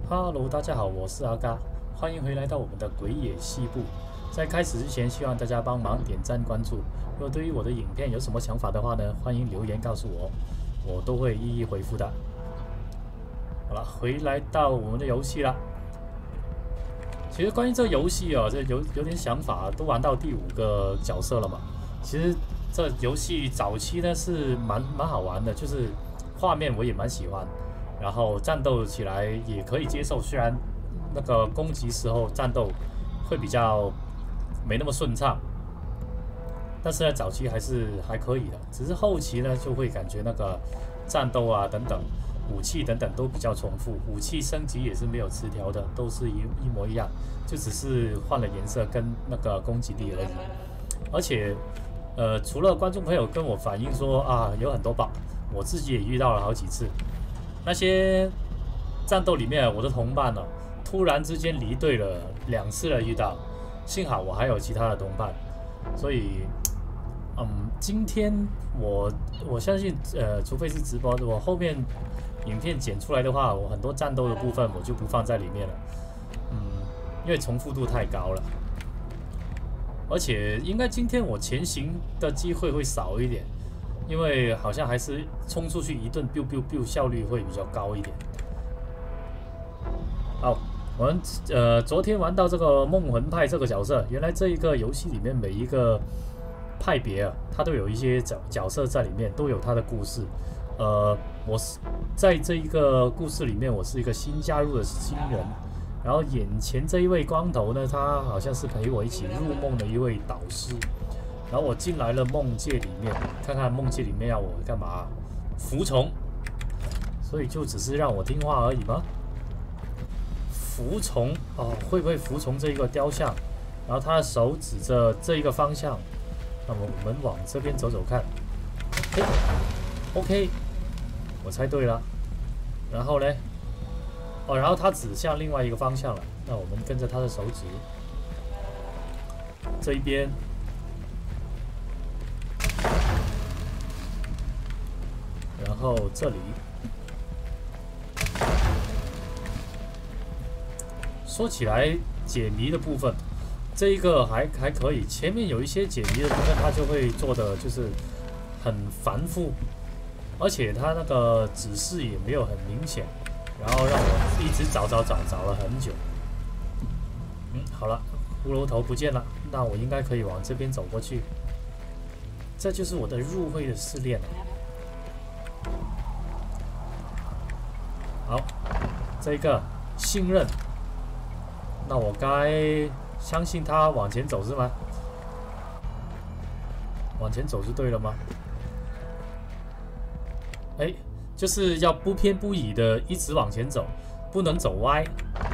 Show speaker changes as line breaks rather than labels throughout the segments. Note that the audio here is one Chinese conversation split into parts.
Hello，大家好，我是阿嘎，欢迎回来到我们的鬼野西部。在开始之前，希望大家帮忙点赞、关注。如果对于我的影片有什么想法的话呢，欢迎留言告诉我，我都会一一回复的。好了，回来到我们的游戏啦。其实关于这个游戏哦，这有点想法，都玩到第5个角色了嘛。其实这游戏早期呢是蛮好玩的，就是画面我也蛮喜欢。然后战斗起来也可以接受，虽然那个攻击时候战斗会比较没那么顺畅，但是呢早期还可以的，只是后期呢就会感觉那个战斗啊等等武器等等都比较重复，武器升级也是没有词条的，都是一模一样，就只是换了颜色跟那个攻击力而已。而且除了观众朋友跟我反映说啊有很多 bug， 我自己也遇到了好几次。那些战斗里面，我的同伴呢、突然之间离队了2次了，遇到，幸好我还有其他的同伴，所以，今天我相信，除非是直播，我后面影片剪出来的话，我很多战斗的部分我就不放在里面了，因为重复度太高了，而且应该今天我前行的机会会少一点。因为好像还是冲出去一顿 biu biu biu 效率会比较高一点。好，我们昨天玩到这个梦魂派这个角色，原来这一个游戏里面每一个派别啊，它都有一些角色在里面，都有它的故事。我是在这一个故事里面，我是一个新加入的新人，然后眼前这一位光头呢，他好像是陪我一起入梦的一位导师。然后我进来了梦界里面，看看梦界里面要我干嘛？服从，所以就只是让我听话而已吗？服从哦，会不会服从这一个雕像？然后他的手指着这一个方向，那么我们往这边走走看。OK， 我猜对了。然后呢？哦，然后他指向另外一个方向了，那我们跟着他的手指，这一边。然后这里说起来解谜的部分，这一个还可以。前面有一些解谜的部分，它就会做的就是很繁复，而且它那个指示也没有很明显，然后让我一直找了很久。好了，骷髅头不见了，那我应该可以往这边走过去。这就是我的入会的试炼了。好，这个信任，那我该相信他往前走是吗？往前走是对了吗？哎，就是要不偏不倚的一直往前走，不能走歪。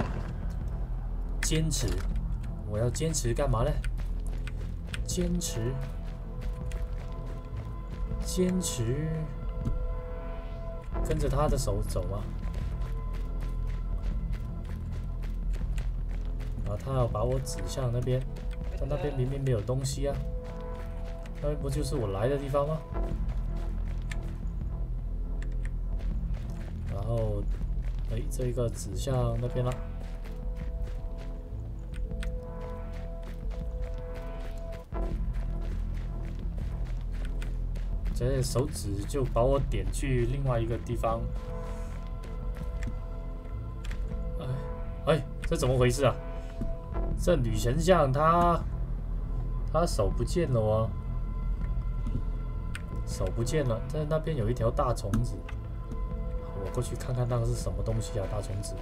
坚持，我要坚持干嘛呢？坚持，跟着他的手走吗？他要把我指向那边，但那边明明没有东西啊，那边不就是我来的地方吗？然后，这一个指向那边了。这手指就把我点去另外一个地方。这怎么回事啊？这女神像她手不见了哦，手不见了，在那边有一条大虫子，我过去看看那个是什么东西啊？大虫子，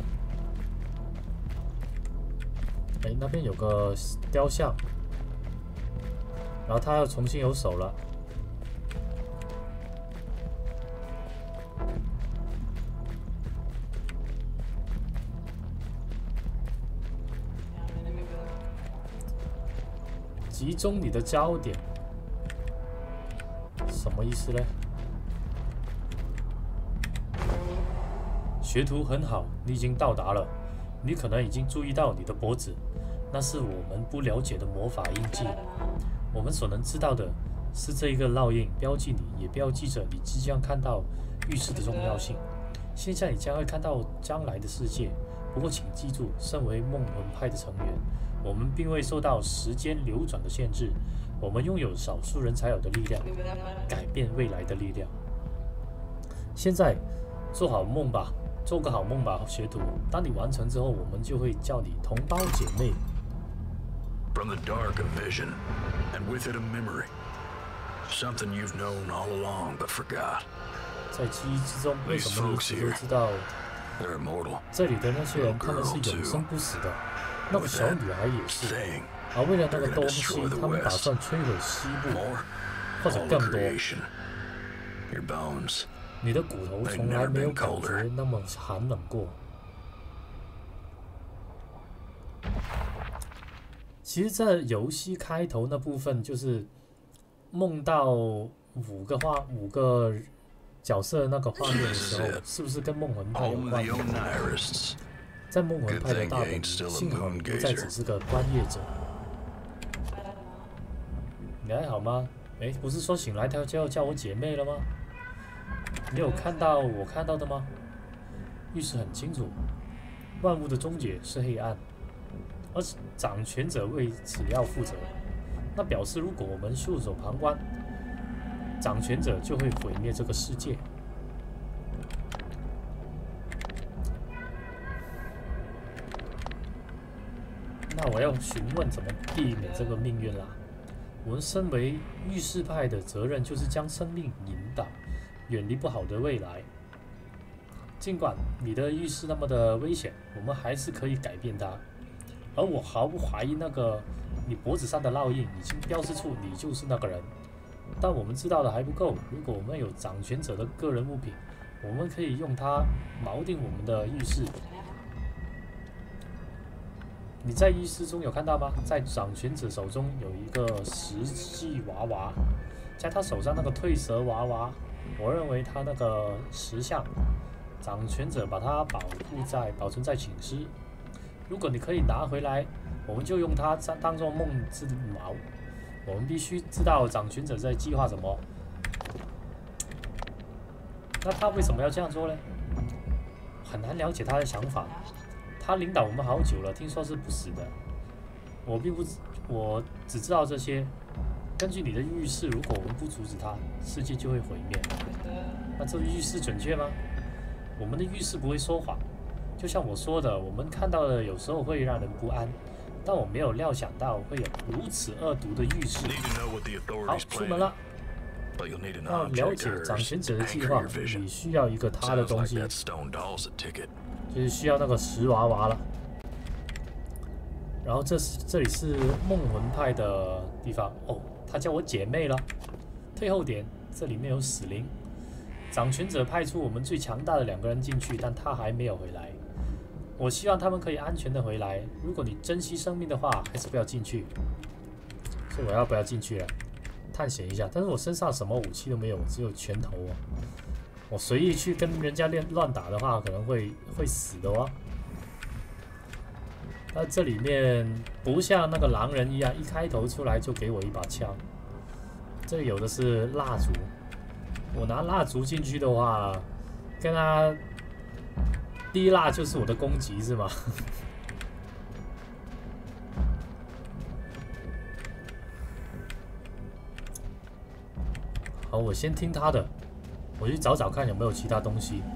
那边有个雕像，然后她要重新有手了。集中你的焦点，什么意思呢？学徒很好，你已经到达了。你可能已经注意到你的脖子，那是我们不了解的魔法印记。我们所能知道的是这一个烙印标记你，也标记着你即将看到预示的重要性。 现在你将会看到将来的世界。不过，请记住，身为梦魂派的成员，我们并未受到时间流转的限制。我们拥有少数人才有的力量，改变未来的力量。现在，做好梦吧，做个好梦吧，学徒。当你完成之后，我们就会叫你同胞姐妹。
From the dark a vision, and with it a memory. Something you've known all along but forgot.
在记忆之中，为什么你一直都知道？这里的那些人，他们是永生不死的。那个小女孩也是。而为了那个东西，他们打算摧毁西部，或者更多。你的骨头从来没有感觉那么寒冷过。其实，在游戏开头那部分，就是梦到五个角色那个画面的时候，是不是跟梦魂派有关？在梦魂派的大本营，幸好你不再只是个观业者。你还好吗？哎，不是说醒来他就要叫我姐妹了吗？你有看到我看到的吗？预示很清楚，万物的终结是黑暗，而掌权者为此要负责。那表示，如果我们袖手旁观，掌权者就会毁灭这个世界。那我要询问怎么避免这个命运啦？我们身为预示派的责任就是将生命引导，远离不好的未来。尽管你的预示那么的危险，我们还是可以改变它。而我毫不怀疑，那个你脖子上的烙印已经标示出你就是那个人。但我们知道的还不够。如果我们有掌权者的个人物品，我们可以用它锚定我们的预示。你在预示中有看到吗？在掌权者手中有一个石器娃娃，在他手上那个褪色娃娃，我认为他那个石像，掌权者把它保存在寝室。如果你可以拿回来，我们就用它当做梦之锚。我们必须知道掌权者在计划什么。那他为什么要这样做呢？很难了解他的想法。他领导我们好久了，听说是不死的。我只知道这些。根据你的预示，如果我们不阻止他，世界就会毁灭。那这个预示准确吗？我们的预示不会说谎。就像我说的，我们看到的有时候会让人不安，但我没有料想到会有如此恶毒的预示。好，出门了。要了解掌权者的计划，你需要一个他的东西。就是需要那个石娃娃了，然后这里是梦魂派的地方哦，他叫我姐妹了。退后点，这里面有死灵。掌权者派出我们最强大的2个人进去，但他还没有回来。我希望他们可以安全的回来。如果你珍惜生命的话，还是不要进去。所以我要不要进去了？探险一下，但是我身上什么武器都没有，只有拳头哦。我随意去跟人家乱打的话，可能会死的哦。那这里面不像那个狼人一样，一开头出来就给我一把枪。这里有的是蜡烛，我拿蜡烛进去的话，跟他滴蜡就是我的攻击是吗？好，我先听他的。我去找找看有没有其他东西。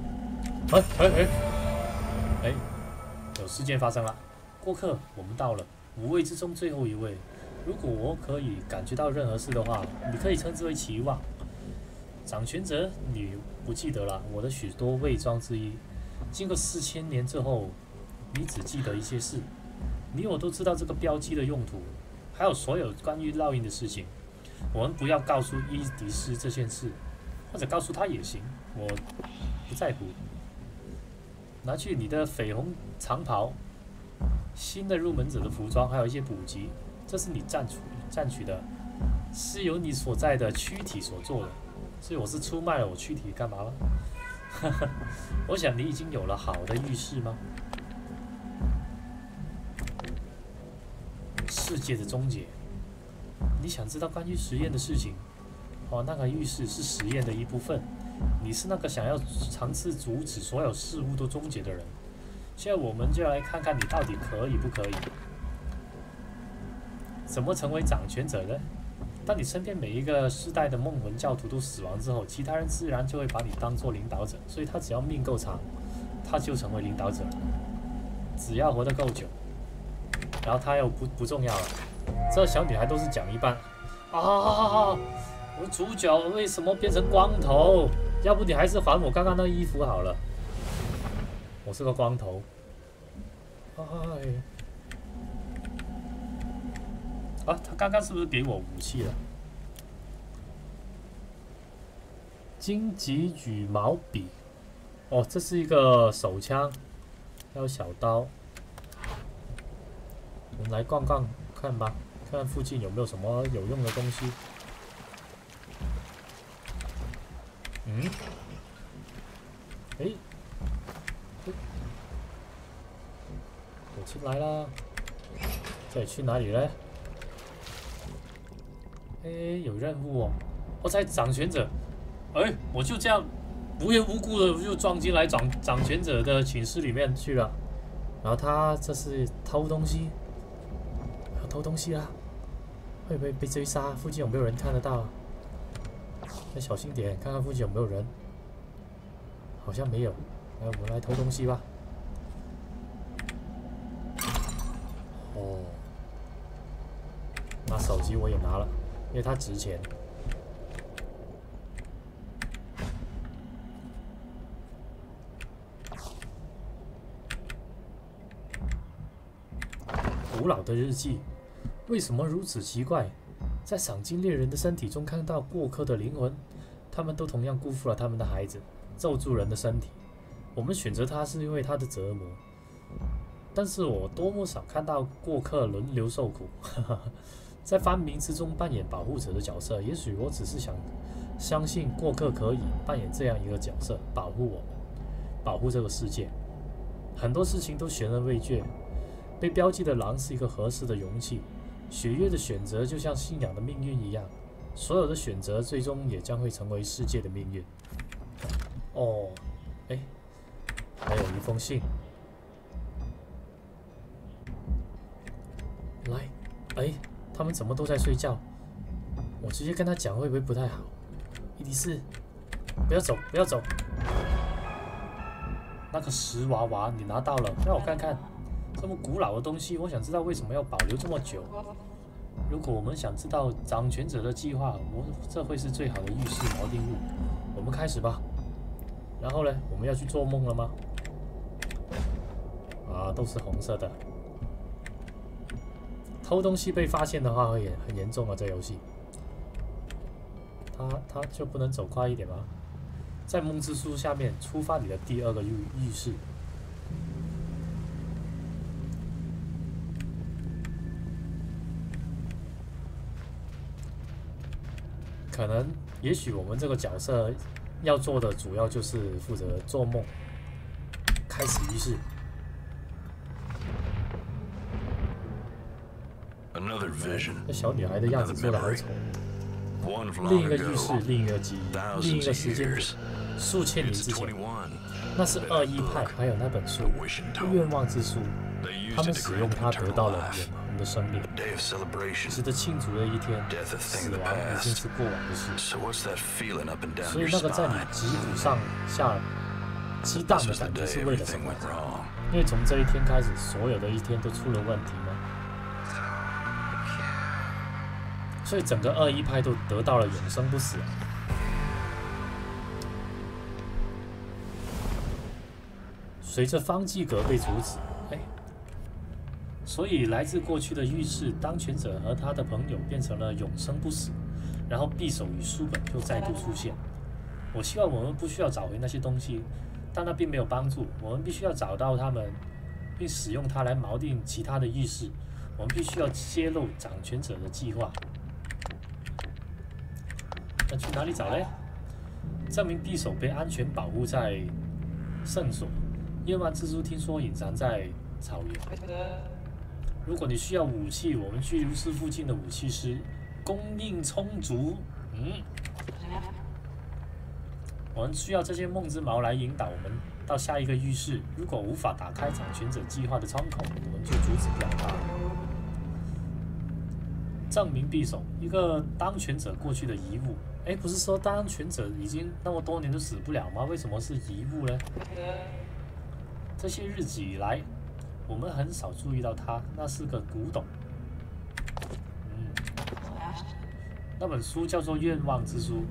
有事件发生了。过客，我们到了，5位之中最后一位。如果我可以感觉到任何事的话，你可以称之为期望。掌权者，你不记得了我的许多伪装之一。经过4000年之后，你只记得一些事。你我都知道这个标记的用途，还有所有关于烙印的事情。我们不要告诉伊迪丝这件事。或者告诉他也行，我不在乎。拿去你的绯红长袍、新的入门者的服装，还有一些补给，这是你占取的，是由你所在的躯体所做的，所以我是出卖了我躯体干嘛了？我想你已经有了好的预示吗？世界的终结，你想知道关于实验的事情？哦，那个预示是实验的一部分， 你是那个想要尝试阻止所有事物都终结的人。现在我们就来看看你到底可以不可以。怎么成为掌权者呢？当你身边每一个世代的梦魂教徒都死亡之后，其他人自然就会把你当做领导者，所以他只要命够长，他就成为领导者了。只要活得够久，然后他又不重要了。这小女孩都是讲一半啊！我主角为什么变成光头？要不你还是还我刚刚那衣服好了。我是个光头。哎。啊，他刚刚是不是给我武器了？荆棘羽毛笔，哦，这是一个手枪，还有小刀。我们来逛逛看吧，看看附近有没有什么有用的东西。嗯？诶，我进来啦。这里去哪里呢？诶，有任务哦！我在掌权者，哎，我就这样无缘无故的就撞进来掌权者的寝室里面去了。然后他这是偷东西，要偷东西啦！会不会被追杀？附近有没有人看得到？要小心点，看看附近有没有人。好像没有，来，我们来偷东西吧。哦，那手机我也拿了。因为它值钱。古老的日记，为什么如此奇怪？在赏金猎人的身体中看到过客的灵魂，他们都同样辜负了他们的孩子，咒住人的身体。我们选择他是因为他的折磨，但是我多么少看到过客轮流受苦。在番民之中扮演保护者的角色，也许我只是想相信过客可以扮演这样一个角色，保护我们，保护这个世界。很多事情都悬而未决，被标记的狼是一个合适的容器。血月的选择就像信仰的命运一样，所有的选择最终也将会成为世界的命运。哦，哎，还有一封信。来，哎。他们怎么都在睡觉？我直接跟他讲会不会不太好？伊迪丝，不要走，不要走！那个石娃娃你拿到了，让我看看。这么古老的东西，我想知道为什么要保留这么久。如果我们想知道掌权者的计划，这会是最好的预示锚定物。我们开始吧。然后呢，我们要去做梦了吗？啊，都是红色的。偷东西被发现的话会很严重啊！这游戏，他就不能走快一点吗？在梦之书下面触发你的第二个预示。可能，也许我们这个角色要做的主要就是负责做梦，开始仪式。这小女孩的样子做得好丑。另一个浴室，另一个记忆，另一个时间点，数千年之前，那是恶意派，还有那本书《愿望之书》，他们使用它得到了永恒的生命。值得庆祝的一天，死亡已经是过往的事。所以那个在你脊骨上下激荡的感觉是为了什么？因为从这一天开始，所有的一天都出了问题吗？所以整个恶意派都得到了永生不死。随着方济格被阻止，所以来自过去的预示当权者和他的朋友变成了永生不死，然后匕首与书本又再度出现。我希望我们不需要找回那些东西，但那并没有帮助。我们必须要找到他们，并使用它来锚定其他的预示。我们必须要揭露掌权者的计划。那去哪里找呢？这名匕首被安全保护在圣所。夜晚之书听说隐藏在草原。如果你需要武器，我们拘留室附近的武器师供应充足。 我们需要这些梦之矛来引导我们到下一个浴室。如果无法打开掌权者计划的窗口，我们就阻止不了他。证明匕首，一个当权者过去的遗物。哎，不是说当权者已经那么多年都死不了吗？为什么是遗物呢？这些日子以来，我们很少注意到它，那是个古董。那本书叫做《愿望之书》，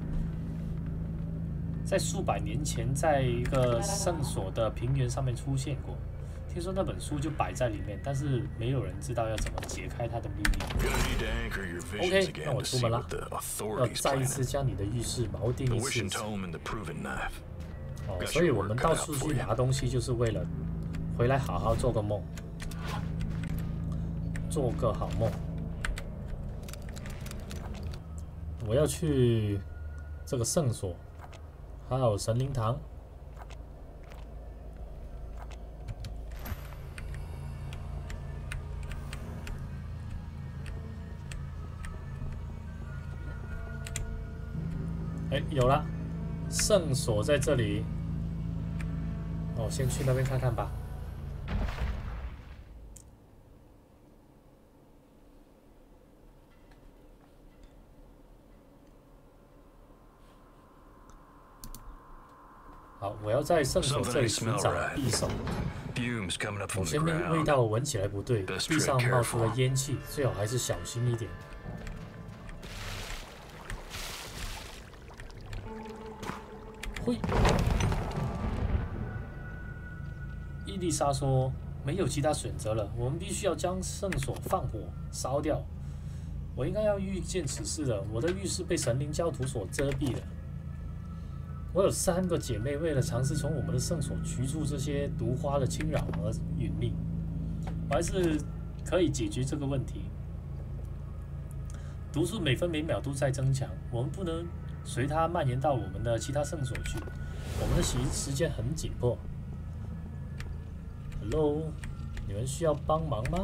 在数百年前，在一个圣所的平原上面出现过。听说那本书就摆在里面，但是没有人知道要怎么解开它的秘密。OK， 那我出门了，要再一次将你的浴室锚定一次。哦，所以我们到处去拿东西，就是为了回来好好做个梦，做个好梦。我要去这个圣所，还有神灵堂。哎，有了，圣所在这里。哦，先去那边看看吧。好，我要在圣所这里寻找匕首。某些味道闻起来不对，地上冒出了烟气，最好还是小心一点。会。伊丽莎说：“没有其他选择了，我们必须要将圣所放火烧掉。我应该要预见此事的。我的浴室被神灵教徒所遮蔽了。我有3个姐妹，为了尝试从我们的圣所驱除这些毒花的侵扰而殒命。我还是可以解决这个问题。毒素每分每秒都在增强，我们不能随它蔓延到我们的其他圣所去。我们的时间很紧迫。Hello， 你们需要帮忙吗？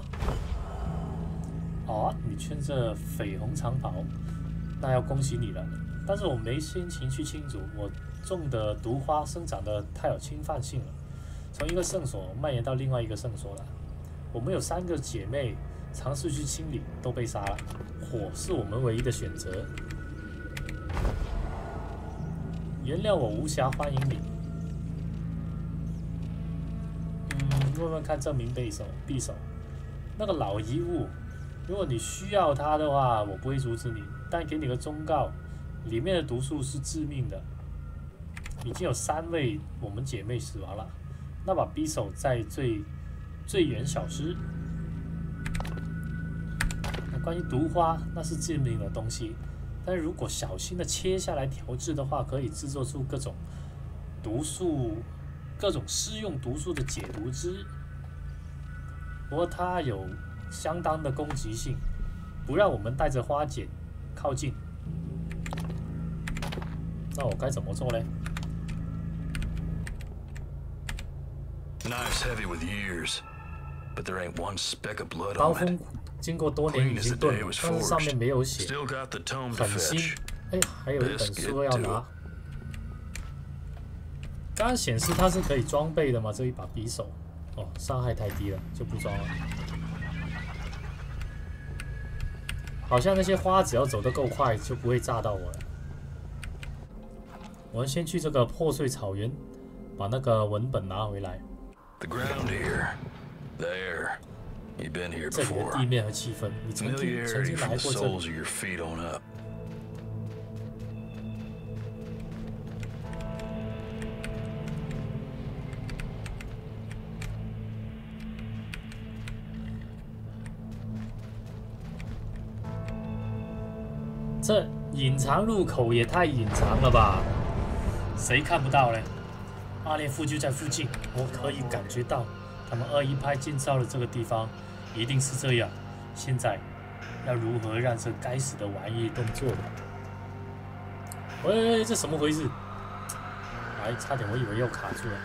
哦，你穿着绯红长袍，那要恭喜你了。但是我没心情去庆祝，我种的毒花生长得太有侵犯性了，从一个圣所蔓延到另外一个圣所了。我们有3个姐妹尝试去清理，都被杀了。火是我们唯一的选择。原谅我无暇欢迎你。问问看证明匕首，那个老遗物，如果你需要它的话，我不会阻止你，但给你个忠告，里面的毒素是致命的。已经有3位我们姐妹死亡了，那把匕首在最远小师。那关于毒花，那是致命的东西，但是如果小心的切下来调制的话，可以制作出各种毒素。各种施用毒素的解毒汁，不过它有相当的攻击性，不让我们带着花剪靠近。那我该怎么做呢？刀锋经过多年已经钝了，但是上面没有血，很新。哎，还有一本书要拿。刚刚显示它是可以装备的嘛？这一把匕首，哦，伤害太低了，就不装了。好像那些花只要走得够快，就不会炸到我了。我们先去这个破碎草原，把那个文本拿回来。这里的地面和气氛，你曾经来过这里。这隐藏入口也太隐藏了吧？谁看不到呢？阿列夫就在附近，我可以感觉到他们2-1派建造的这个地方一定是这样。现在要如何让这该死的玩意动作？喂，这什么回事？哎，差点我以为要卡住了。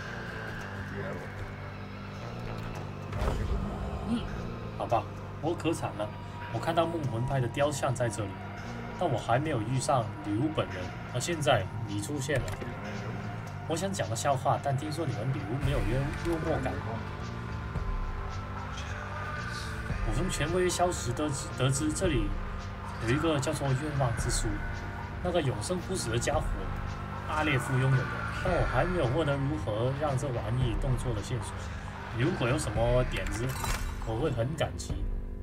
好吧，我可惨了。我看到梦魂派的雕像在这里。但我还没有遇上女巫本人，而现在你出现了， 我想讲个笑话，但听说你们女巫没有幽默感。我从权威消息得知，这里有一个叫做愿望之书，那个永生不死的家伙阿列夫拥有的，但我还没有获得如何让这玩意动作的线索。如果有什么点子，我会很感激。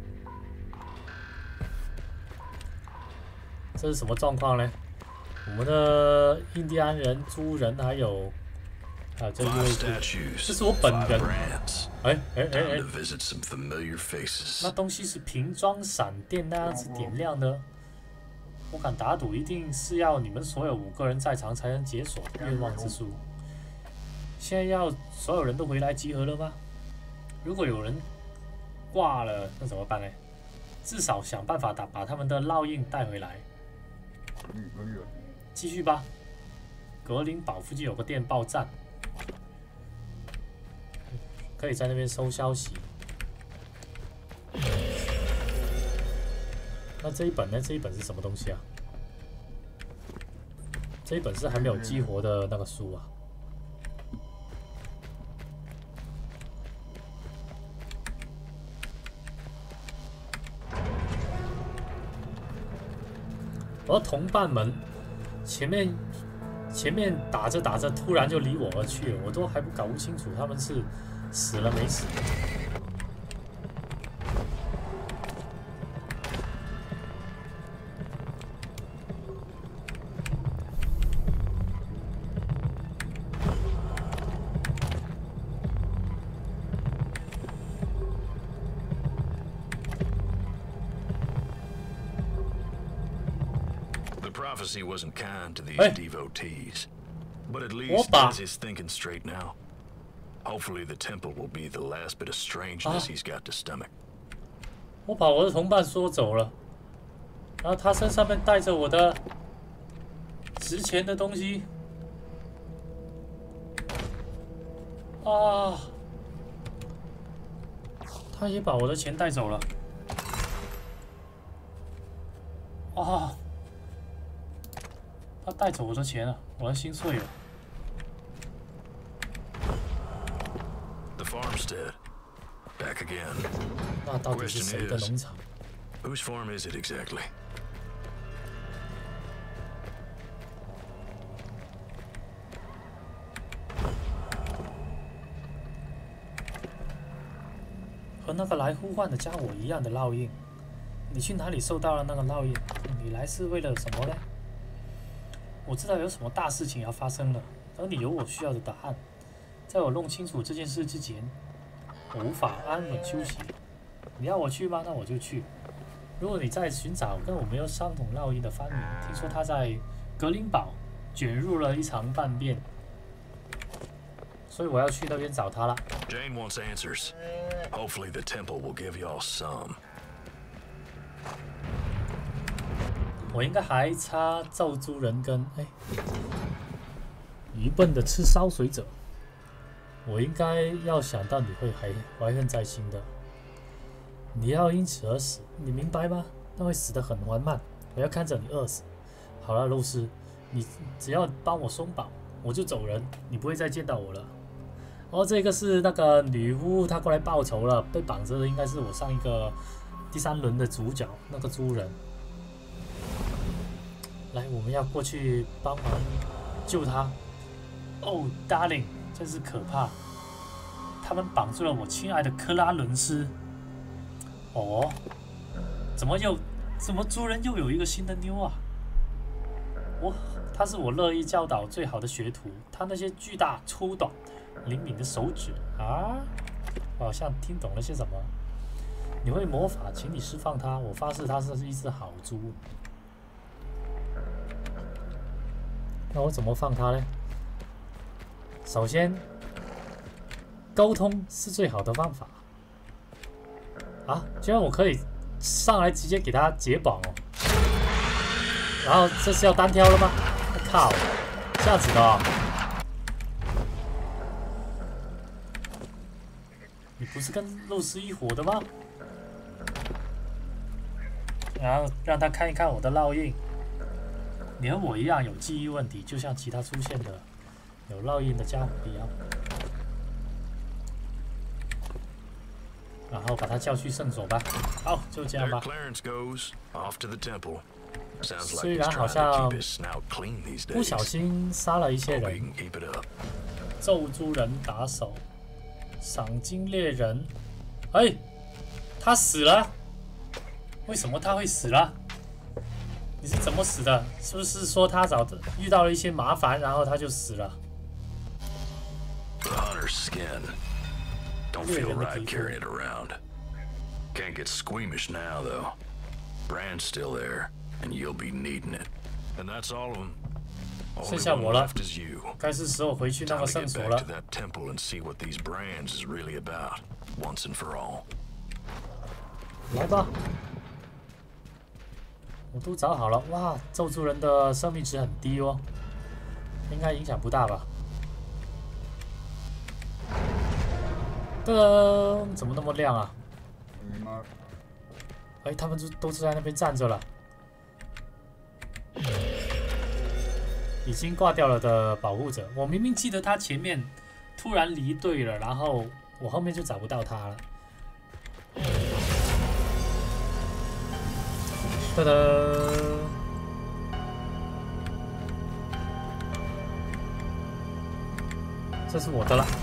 这是什么状况呢？我们的印第安人、猪人还有这一位，这是我本人。哎，那东西是瓶装闪电那样子点亮的。我敢打赌，一定是要你们所有5个人在场才能解锁愿望之书。现在要所有人都回来集合了吗？如果有人挂了，那怎么办呢？至少想办法把他们的烙印带回来。继续吧。格林堡附近有个电报站，可以在那边收消息。那这一本呢？这一本是什么东西啊？这一本是还没有激活的那个书啊。我的同伴们前面打着打着，突然就离我而去了，我都还搞不清楚他们是死了没死。
Prophecy wasn't kind to these devotees, but at least he's thinking straight now. Hopefully, the temple will be the last bit of strangeness he's got to stomach.
我把我的同伴说走了，然后他身上面带着我的值钱的东西啊，他也把我的钱带走了啊。他带走我的钱了，我的心碎了。
The farmstead, back again.
那到底是谁的农场
？Whose farm is it exactly?
和那个来呼唤的家伙一样的烙印。你去哪里收到了那个烙印？你来是为了什么呢？我知道有什么大事情要发生了，而你有我需要的答案。在我弄清楚这件事之前，我无法安稳休息。你要我去吗？那我就去。如果你在寻找跟我没有相同烙印的番民，听说他在格林堡卷入了一场叛变，所以我要去那边找他了。
Jane wants answers. Hopefully the temple will give y'all some.
我应该还差咒猪人跟愚笨的吃烧水者。我应该要想到你会怀恨在心的，你要因此而死，你明白吗？那会死得很缓慢，我要看着你饿死。好了，露丝，你只要帮我松绑，我就走人，你不会再见到我了。哦，这个是那个女巫，她过来报仇了，被绑着的应该是我上一个第3轮的主角那个猪人。来，我们要过去帮忙救他。哦 ，Darling， 真是可怕！他们绑住了我亲爱的克拉伦斯。哦，怎么猪人又有一个新的妞啊？他是我乐意教导最好的学徒。他那些巨大、粗短、灵敏的手指啊，我好像听懂了些什么。你会魔法，请你释放他。我发誓，他是一只好猪。那我怎么放他呢？首先，沟通是最好的方法。啊，居然我可以上来直接给他解绑哦。然后这是要单挑了吗？我靠，这样子的哦。你不是跟露丝一伙的吗？然后让他看一看我的烙印。你和我一样有记忆问题，就像其他出现的有烙印的家伙一样。然后把他叫去圣所吧。好，就这样吧。虽然好像不小心杀了一些人，咒猪人打手，赏金猎人，哎，他死了。为什么他会死了？你是怎么死的？是不是说他遇到了一些麻烦，然后他就死了？
Don't feel right carrying it around. Can't get squeamish now, though. Brand's still there, and you'll be needing it. And that's all of them.
剩下我了，该是时候回去那个圣所了。
That temple and see what these brands is really about, once and for all.
来吧，我都找好了。哇，咒猪人的生命值很低哦，应该影响不大吧？ 灯怎么那么亮啊？哎，他们都是在那边站着了。已经挂掉了的保护者，我明明记得他前面突然离队了，然后我后面就找不到他了。噔噔，这是我的了。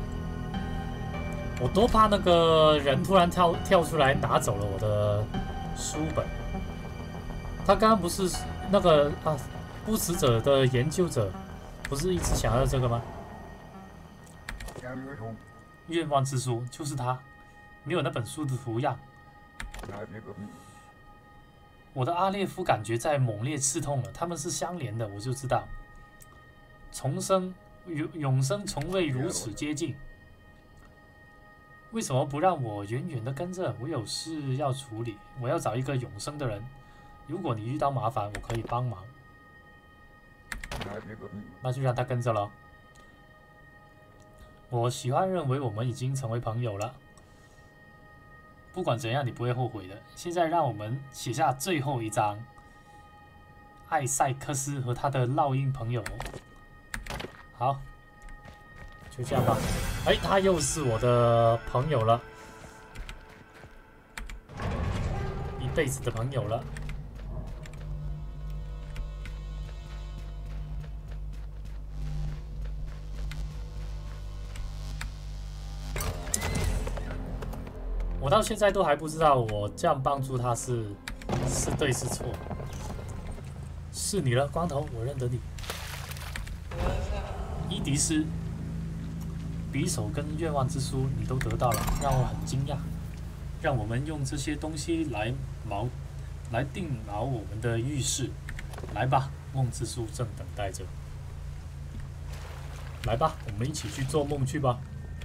我多怕那个人突然跳出来拿走了我的书本。他刚刚不是那个不死者的研究者，不是一直想要这个吗？愿望之书就是他，没有那本书的图样。我的阿列夫感觉在猛烈刺痛了，他们是相连的，我就知道。永生从未如此接近。 为什么不让我远远的跟着？我有事要处理，我要找一个永生的人。如果你遇到麻烦，我可以帮忙。那就让他跟着了。我喜欢认为我们已经成为朋友了。不管怎样，你不会后悔的。现在让我们写下最后一章。艾塞克斯和他的烙印朋友。好。 就这样吧。哎，他又是我的朋友了，一辈子的朋友了。我到现在都还不知道，我这样帮助他是对是错。是你了，光头，我认得你。伊迪丝。 匕首跟愿望之书你都得到了，让我很惊讶。让我们用这些东西来定锚我们的浴室。来吧，梦之书正等待着。来吧，我们一起去做梦去吧。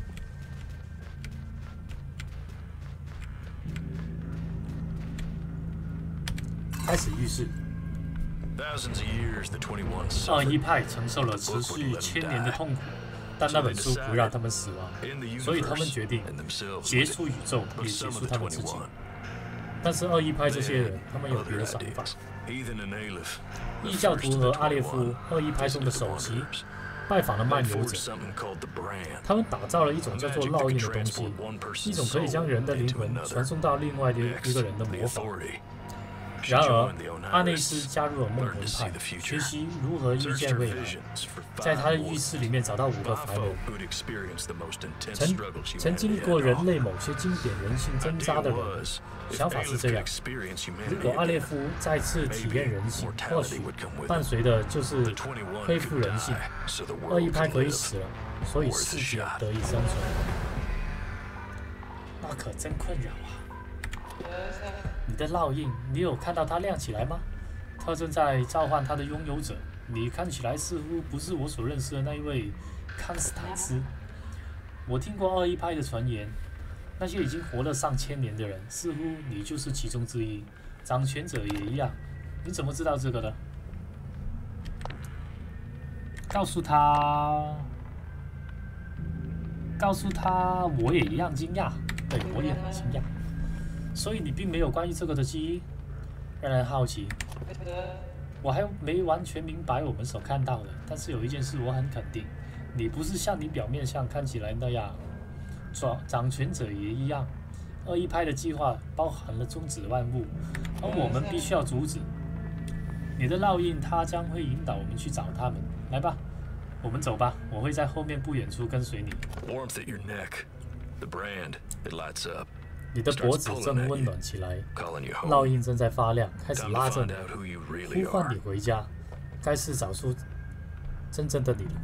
开始浴室。21派承受了持续1000年的痛苦。 但那本书不让他们死亡，所以他们决定结束宇宙，也结束他们自己。但是21派这些人，他们有别的想法。异教徒和阿列夫21派中的首席拜访了漫游者，他们打造了一种叫做烙印的东西，一种可以将人的灵魂传送到另外一个人的魔法。 然而，阿内斯加入了梦魂派，学习如何预见未来。在他的浴室里面找到5个凡人，曾经历过人类某些经典人性挣扎的人。想法是这样：如果阿列夫再次体验人性，或许伴随的就是恢复人性。21派可以死了，所以世界得以生存。那可真困扰啊！ 你的烙印，你有看到它亮起来吗？它正在召唤它的拥有者。你看起来似乎不是我所认识的那一位康斯坦斯。我听过21派的传言，那些已经活了上千年的人，似乎你就是其中之一。掌权者也一样。你怎么知道这个的？告诉他，我也一样惊讶。对，我也很惊讶。 所以你并没有关于这个的记忆，让人好奇。我还没完全明白我们所看到的，但是有一件事我很肯定， 你不是像你表面上看起来那样，掌权者也一样。恶意派的计划包含了终止万物，而我们必须要阻止。你的烙印，它将会引导我们去找他们。来吧，我们走吧，我会在后面不远处跟随你。你的脖子正温暖起来，烙印正在发亮，开始拉着你，呼唤你回家。该是找出真正的你了。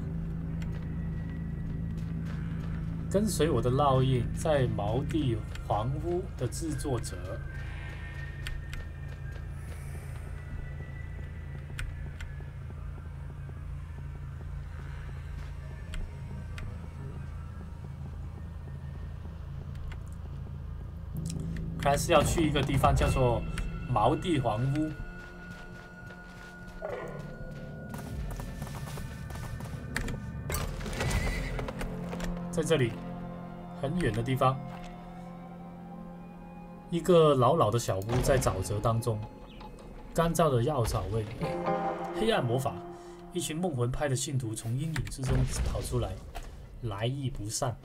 跟随我的烙印，在毛地房屋的制作者。看来是要去一个地方叫做毛地房屋。在这里很远的地方，一个老老的小屋在沼泽当中，干燥的药草味，黑暗魔法，一群梦魂派的信徒从阴影之中跑出来，来意不善。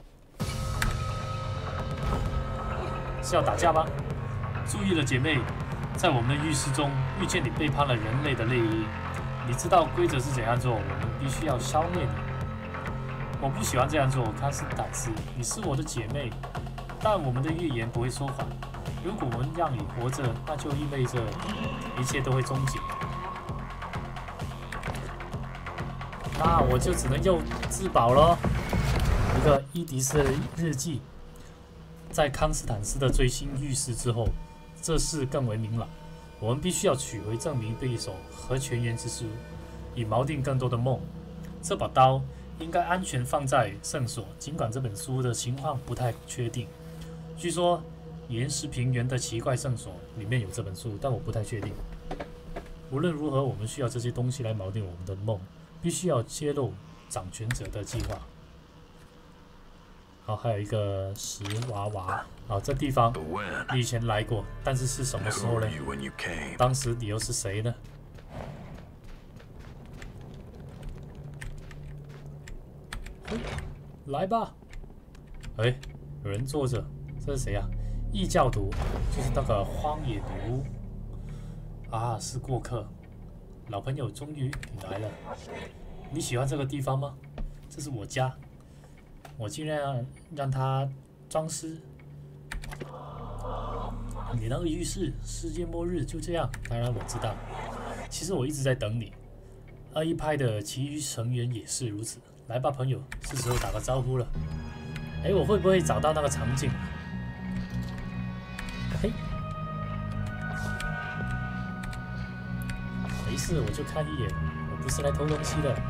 是要打架吗？注意了，姐妹，在我们的浴室中遇见你背叛了人类的内衣，你知道规则是怎样做，我们必须要消灭你。我不喜欢这样做，康斯坦斯，你是我的姐妹，但我们的预言不会说谎。如果我们让你活着，那就意味着一切都会终结。那我就只能用自保咯。一个伊迪丝的日记，在康斯坦斯的最新预示之后，这事更为明朗。我们必须要取回证明对手和全员之书，以锚定更多的梦。这把刀应该安全放在圣所，尽管这本书的情况不太确定。据说岩石平原的奇怪圣所里面有这本书，但我不太确定。无论如何，我们需要这些东西来锚定我们的梦，必须要揭露掌权者的计划。好，还有一个石娃娃。好，这地方你以前来过，但是是什么时候呢？当时你又是谁呢？来吧！哎，有人坐着，这是谁呀？异教徒，就是那个荒野女巫啊，是过客。老朋友，终于你来了。你喜欢这个地方吗？这是我家，我尽量让它装饰。你那个浴室，世界末日就这样。当然我知道，其实我一直在等你。恶意派的其余成员也是如此。来吧，朋友，是时候打个招呼了。哎，我会不会找到那个场景？嘿，没事，我就看一眼，我不是来偷东西的。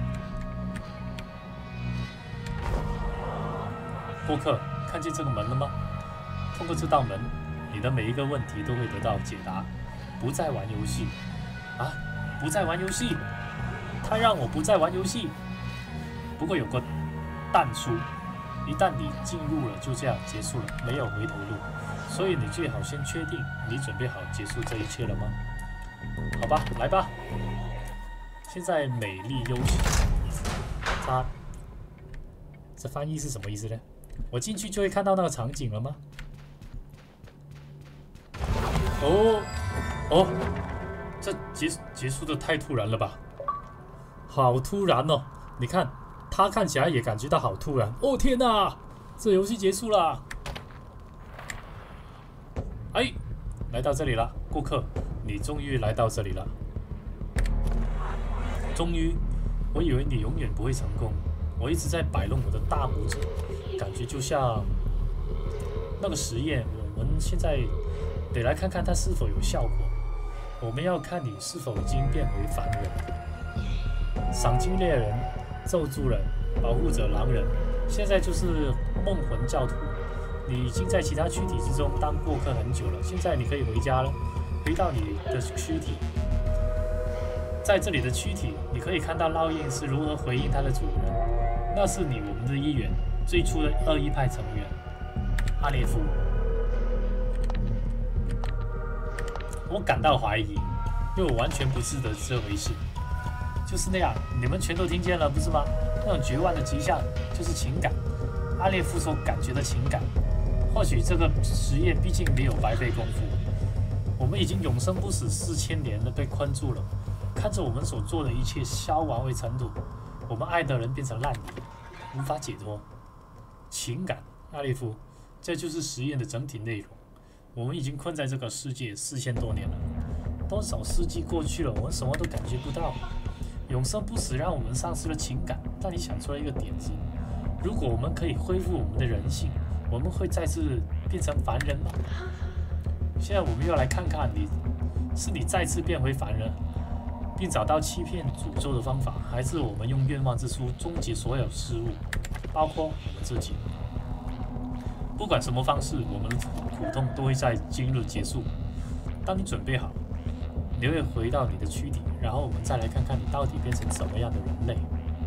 过客，看见这个门了吗？通过这道门，你的每一个问题都会得到解答。不再玩游戏啊！不再玩游戏！他让我不再玩游戏。不过有个但书，一旦你进入了，就这样结束了，没有回头路。所以你最好先确定你准备好结束这一切了吗？好吧，来吧。现在美丽优秀，这翻译是什么意思呢？我进去就会看到那个场景了吗？哦，这结束的太突然了吧？好突然哦！你看。他看起来也感觉到好突然。哦天哪，这游戏结束了！哎，来到这里了，顾客，你终于来到这里了。终于，我以为你永远不会成功。我一直在摆弄我的大拇指，感觉就像那个实验。我们现在得来看看它是否有效果。我们要看你是否已经变回凡人。赏金猎人。咒助人、保护者、狼人，现在就是梦魂教徒。你已经在其他躯体之中当过客很久了，现在你可以回家了，回到你的躯体。在这里的躯体，你可以看到烙印是如何回应它的主人。那是我们的一员，最初的恶意派成员阿列夫。我感到怀疑，因为我完全不记得这回事。就是那样，你们全都听见了，不是吗？ 那种绝望的迹象就是情感，阿列夫所感觉的情感。或许这个实验毕竟没有白费功夫，我们已经永生不死4000年了，被困住了，看着我们所做的一切消亡为尘土，我们爱的人变成烂泥，无法解脱。情感，阿列夫，这就是实验的整体内容。我们已经困在这个世界4000多年了，多少世纪过去了，我们什么都感觉不到。永生不死让我们丧失了情感，但你想出来一个点子：如果我们可以恢复我们的人性，我们会再次变成凡人吗？现在我们又来看看你再次变回凡人，并找到欺骗诅咒的方法，还是我们用愿望之书终结所有事物，包括我们自己？不管什么方式，我们的苦痛都会在今日结束。当你准备好，你会回到你的躯体，然后我们再来看看你到底变成什么样的人类。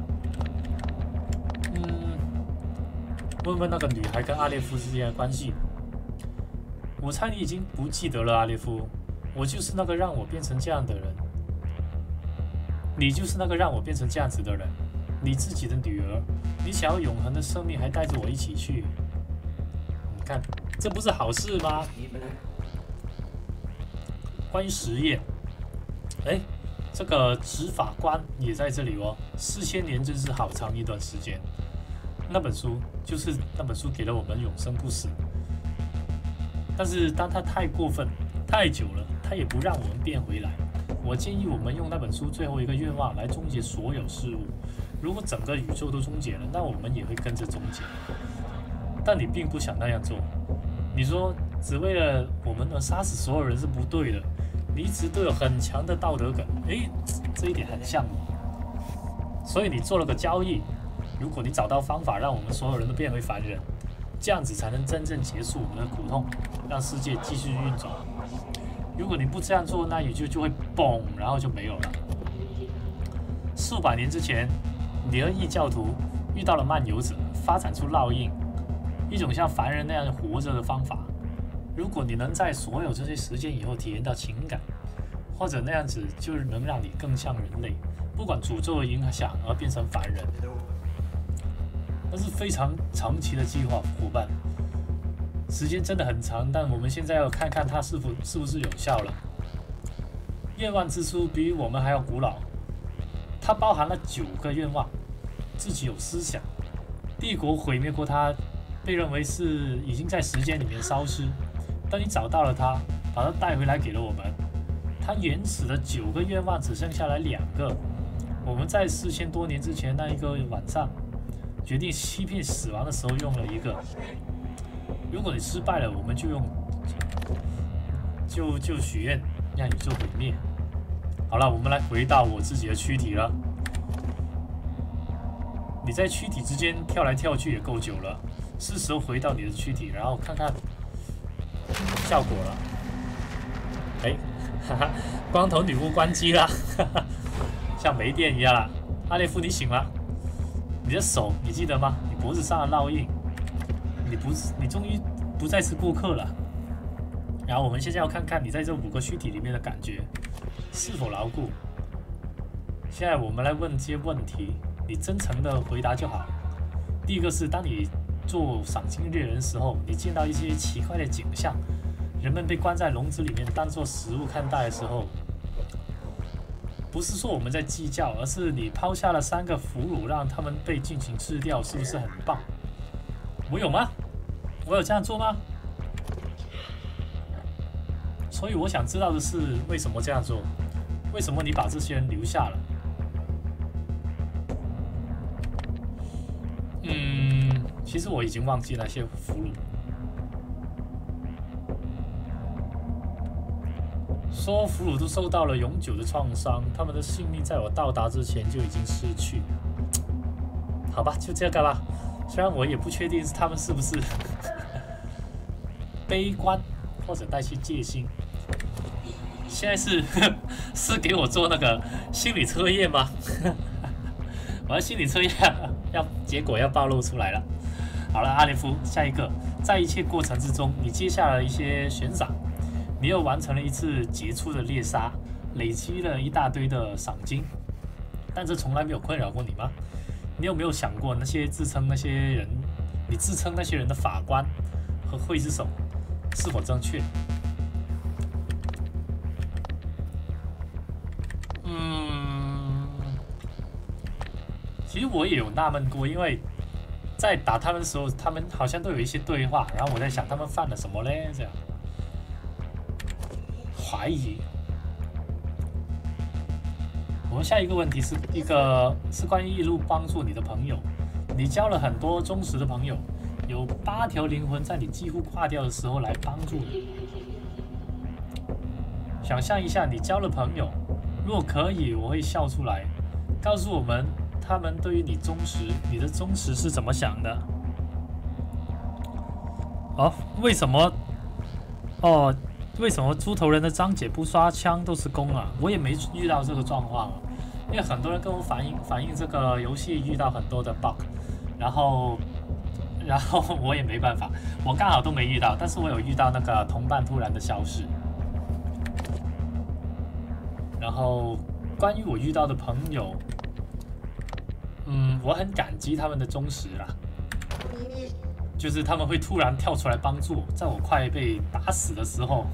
问问那个女孩跟阿列夫之间的关系。我猜你已经不记得了，阿列夫。我就是那个让我变成这样的人。你就是那个让我变成这样子的人。你自己的女儿，你想要永恒的生命，还带着我一起去。你看，这不是好事吗？关于实验，这个执法官也在这里哦。4000年真是好长一段时间。那本书给了我们永生不死，但是当它太过分、太久了，它也不让我们变回来。我建议我们用那本书最后一个愿望来终结所有事物。如果整个宇宙都终结了，那我们也会跟着终结。但你并不想那样做。你说只为了我们而杀死所有人是不对的。你一直都有很强的道德感，这一点很像我。所以你做了个交易。如果你找到方法让我们所有人都变回凡人，这样子才能真正结束我们的苦痛，让世界继续运转。如果你不这样做，那宇宙就会嘣，然后就没有了。数百年之前，你和异教徒遇到了漫游者，发展出烙印，一种像凡人那样活着的方法。如果你能在所有这些时间以后体验到情感，或者那样子就能让你更像人类，不管诅咒的影响而变成凡人。那是非常长期的计划，伙伴。时间真的很长，但我们现在要看看它是不是有效了。愿望之书比我们还要古老，它包含了9个愿望，自己有思想。帝国毁灭过它，被认为是已经在时间里面消失。当你找到了它，把它带回来给了我们。它原始的9个愿望只剩下来2个。我们在4000多年之前那一个晚上，决定欺骗死亡的时候用了一个。如果你失败了，我们就许愿让宇宙毁灭。好了，我们来回到我自己的躯体了。你在躯体之间跳来跳去也够久了，是时候回到你的躯体，然后看看效果了。光头女巫关机了，像没电一样了。阿列夫，你醒了。你的手，你记得吗？你脖子上的烙印，你终于不再是顾客了。然后我们现在要看看你在这5个躯体里面的感觉是否牢固。现在我们来问些问题，你真诚的回答就好。第一个是，当你做赏金猎人的时候，你见到一些奇怪的景象，人们被关在笼子里面当作食物看待的时候，不是说我们在计较，而是你抛下了3个俘虏，让他们被进行吃掉，是不是很棒？我有吗？我有这样做吗？所以我想知道的是，为什么这样做？为什么你把这些人留下了？其实我已经忘记那些俘虏。所有俘虏都受到了永久的创伤，他们的性命在我到达之前就已经失去。好吧，就这个吧。虽然我也不确定他们是不是悲观或者带些戒心。现在是给我做那个心理测验吗？我的心理测验结果要暴露出来了。好了，阿列夫，下一个，在一切过程之中，你接下了一些悬赏。你又完成了一次杰出的猎杀，累积了一大堆的赏金，但这从来没有困扰过你吗？ 你有没有想过那些自称那些人，你自称那些人的法官和刽子手是否正确？其实我也有纳闷过，因为在打他们的时候，他们好像都有一些对话，然后我在想他们犯了什么嘞？这样怀疑。我们下一个问题是关于一路帮助你的朋友，你交了很多忠实的朋友，有8条灵魂在你几乎挂掉的时候来帮助你。想象一下，你交了朋友，如果可以，我会笑出来，告诉我们他们对于你忠实，你的忠实是怎么想的？哦，为什么？哦，为什么猪头人的章节不刷枪都是攻啊？我也没遇到这个状况啊，因为很多人跟我反映这个游戏遇到很多的 bug， 然后我也没办法，我刚好都没遇到，但是我有遇到那个同伴突然的消失。然后关于我遇到的朋友，我很感激他们的忠实啦，就是他们会突然跳出来帮助我，在我快被打死的时候。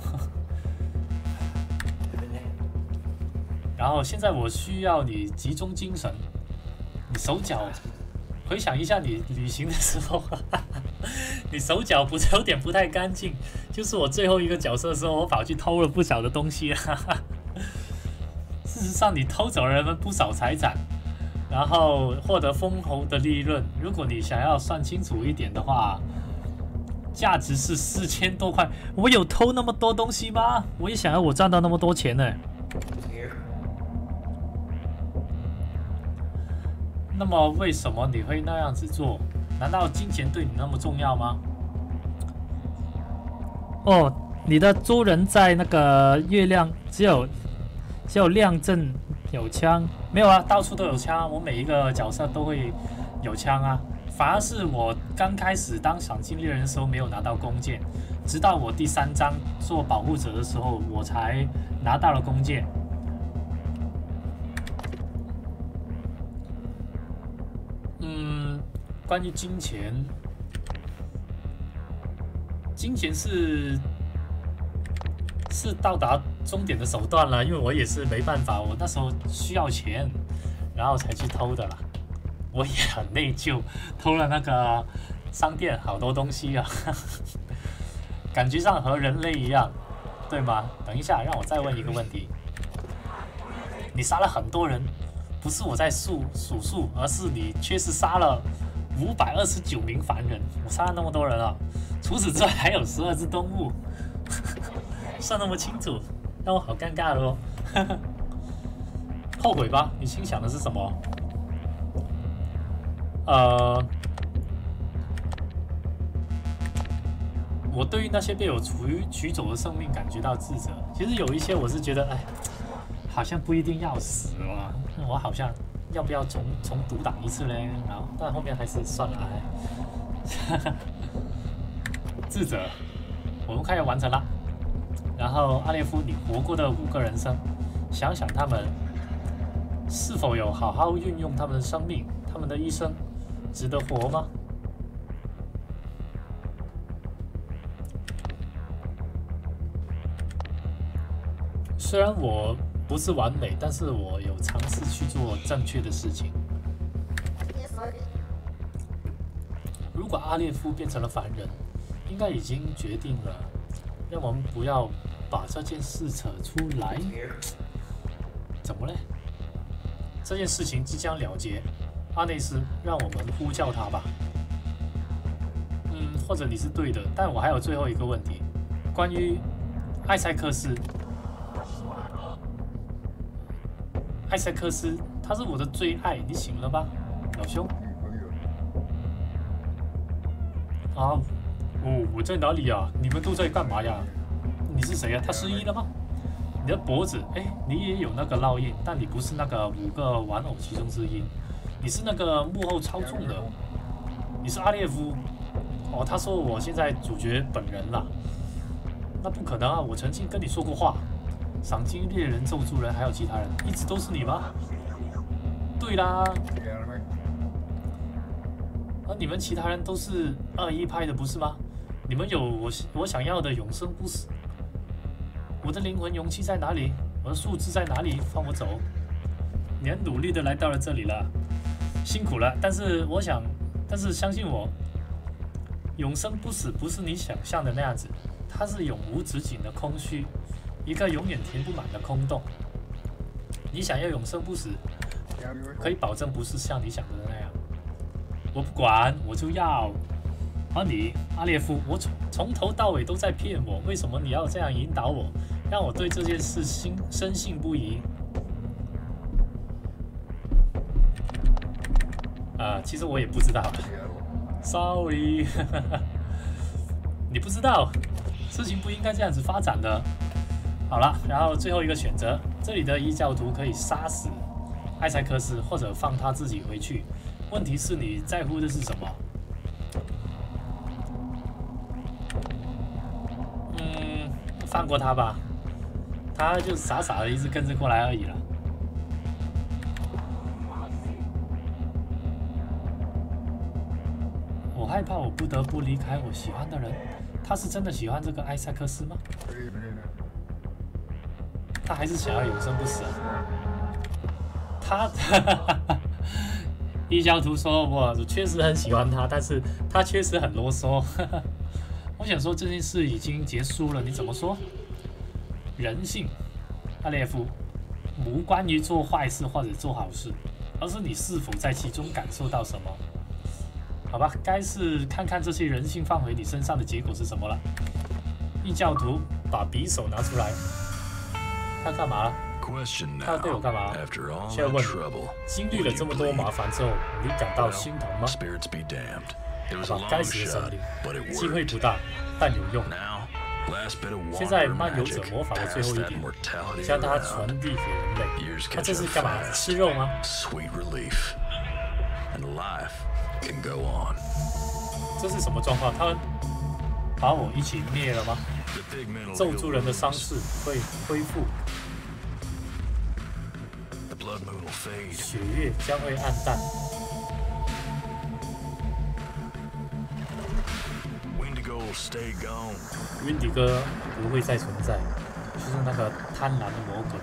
然后现在我需要你集中精神，你手脚回想一下你旅行的时候，你手脚不是有点不太干净？就是我最后一个角色的时候，我跑去偷了不少的东西。事实上，你偷走了人们不少财产，然后获得丰厚的利润。如果你想要算清楚一点的话，价值是4000多块。我有偷那么多东西吗？我也想要我赚到那么多钱呢。那么为什么你会那样子做？难道金钱对你那么重要吗？哦，你的族人在那个月亮只有亮正有枪，没有啊，到处都有枪，我每一个角色都会有枪啊。反而是我刚开始当赏金猎人的时候没有拿到弓箭，直到我第3章做保护者的时候，我才拿到了弓箭。关于金钱，金钱是到达终点的手段了，因为我也是没办法，我那时候需要钱，然后才去偷的啦。我也很内疚，偷了那个商店好多东西啊，感觉上和人类一样，对吗？等一下，让我再问一个问题：你杀了很多人，不是我在数数，而是你确实杀了529名凡人。我杀了那么多人啊，除此之外还有12只动物。算那么清楚，让我好尴尬了哦。后悔吧？你心想的是什么？我对于那些被我取走的生命感觉到自责。其实有一些我是觉得，哎，好像不一定要死嘛，我好像要不要重独挡一次嘞？然后但后面还是算了，哎，自责。我们快要完成了。然后阿列夫，你活过的5个人生，想想他们是否有好好运用他们的生命，他们的一生值得活吗？虽然我不是完美，但是我有尝试去做正确的事情。如果阿列夫变成了凡人，应该已经决定了，让我们不要把这件事扯出来。怎么嘞？这件事情即将了结，阿内斯，让我们呼叫他吧。或者你是对的，但我还有最后一个问题，关于艾塞克斯。艾塞克斯，他是我的最爱，你醒了吧，老兄？啊，我在哪里啊？你们都在干嘛呀？你是谁啊？他失忆了吗？你的脖子，你也有那个烙印，但你不是那个5个玩偶其中之一，你是那个幕后操纵的，你是阿列夫。哦，他说我现在主角本人了，那不可能啊！我曾经跟你说过话。赏金猎人、咒助人还有其他人，一直都是你吗？对啦， 而你们其他人都是2E派的，不是吗？你们有我想要的永生不死。我的灵魂勇气在哪里？我的数字在哪里？放我走！你很努力的来到了这里了，辛苦了。但是相信我，永生不死不是你想象的那样子，它是永无止境的空虚，一个永远填不满的空洞。你想要永生不死，可以保证不是像你想的那样。我不管，我就要。而你，阿列夫，我从头到尾都在骗我，为什么你要这样引导我，让我对这件事深信不疑？其实我也不知道 ，sorry， 你不知道，事情不应该这样子发展的。好了，然后最后一个选择，这里的异教徒可以杀死艾塞克斯，或者放他自己回去。问题是你在乎的是什么？放过他吧，他就傻傻的一直跟着过来而已了。我害怕我不得不离开我喜欢的人，他是真的喜欢这个艾塞克斯吗？他还是想要永生不死啊？异教徒说：“我确实很喜欢他，但是他确实很啰嗦。”我想说这件事已经结束了，你怎么说？人性，阿列夫，无关于做坏事或者做好事，而是你是否在其中感受到什么。好吧，该是看看这些人性放回你身上的结果是什么了。异教徒把匕首拿出来，他干嘛了？他要对我干嘛？现在问你，经历了这么多麻烦之后，你感到心疼吗？好吧，该死的神灵，机会不大，但有用。现在漫游者魔法的最后一点，将它传递给人类。他这是干嘛？吃肉吗？这是什么状况？他们把我一起灭了吗？咒住人的伤势会恢复，血月将会暗淡。温迪哥不会再存在，就是那个贪婪的魔鬼。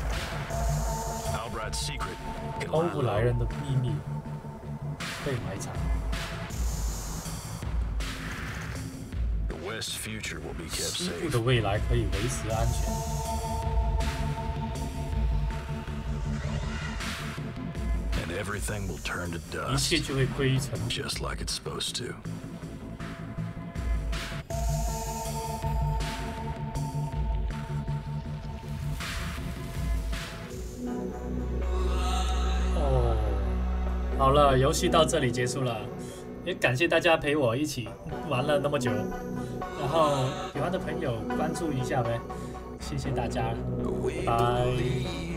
欧布莱人的秘密被埋藏。西部的未来可以维持安全。一切就会归于尘土。好了，游戏到这里结束了，也感谢大家陪我一起玩了那么久，然后喜欢的朋友关注一下呗，谢谢大家，拜拜。